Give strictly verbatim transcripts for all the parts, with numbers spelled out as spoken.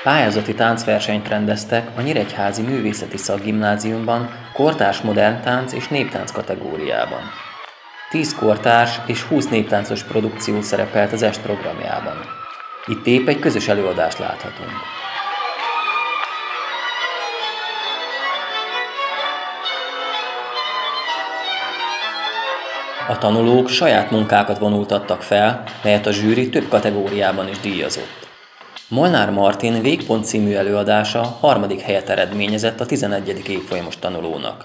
Pályázati táncversenyt rendeztek a Nyíregyházi Művészeti Szakgimnáziumban kortárs modern tánc és néptánc kategóriában. Tíz kortárs és húsz néptáncos produkció szerepelt az est programjában. Itt épp egy közös előadást láthatunk. A tanulók saját munkákat vonultattak fel, melyet a zsűri több kategóriában is díjazott. Molnár Martin Végpont című előadása harmadik helyet eredményezett a tizenegyedik évfolyamos tanulónak.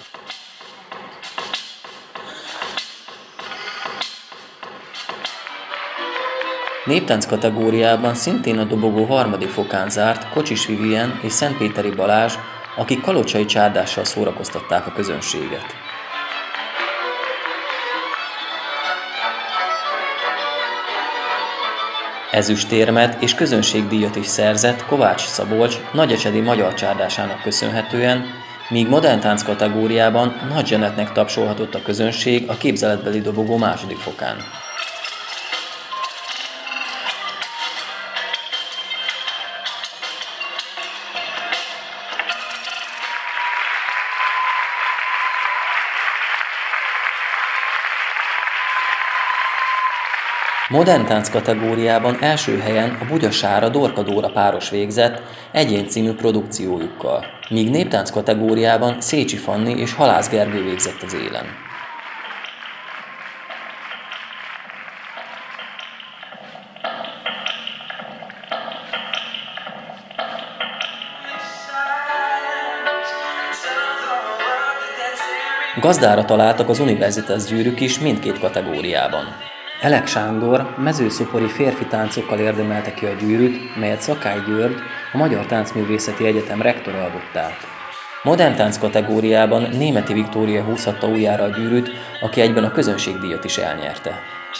Néptánc kategóriában szintén a dobogó harmadik fokán zárt Kocsis Vivien és Szentpéteri Balázs, akik kalocsai csárdással szórakoztatták a közönséget. Ezüstérmet és közönségdíjat is szerzett Kovács Szabolcs nagyecsedi magyar csárdásának köszönhetően, míg modern tánc kategóriában Nagy Zsenetnek tapsolhatott a közönség a képzeletbeli dobogó második fokán. Modern tánc kategóriában első helyen a Bugyasára Dorka Dóra páros végzett Egyén című produkciójukkal, míg néptánc kategóriában Szécsi Fanni és Halász Gergő végzett az élen. Gazdára találtak az Universitas gyűrűk is mindkét kategóriában. Elek Sándor mezőszopori férfi táncokkal érdemelte ki a gyűrűt, melyet Szakály György, a Magyar Táncművészeti Egyetem rektora adott át. Modern tánc kategóriában Németi Viktória húzhatta újjára a gyűrűt, aki egyben a közönségdíjat is elnyerte.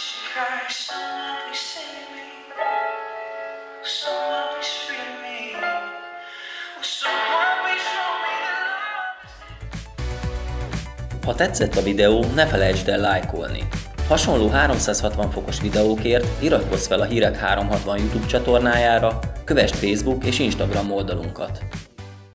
Ha tetszett a videó, ne felejtsd el lájkolni! Hasonló háromszázhatvan fokos videókért iratkozz fel a Hírek háromszázhatvan YouTube csatornájára, kövesd Facebook és Instagram oldalunkat.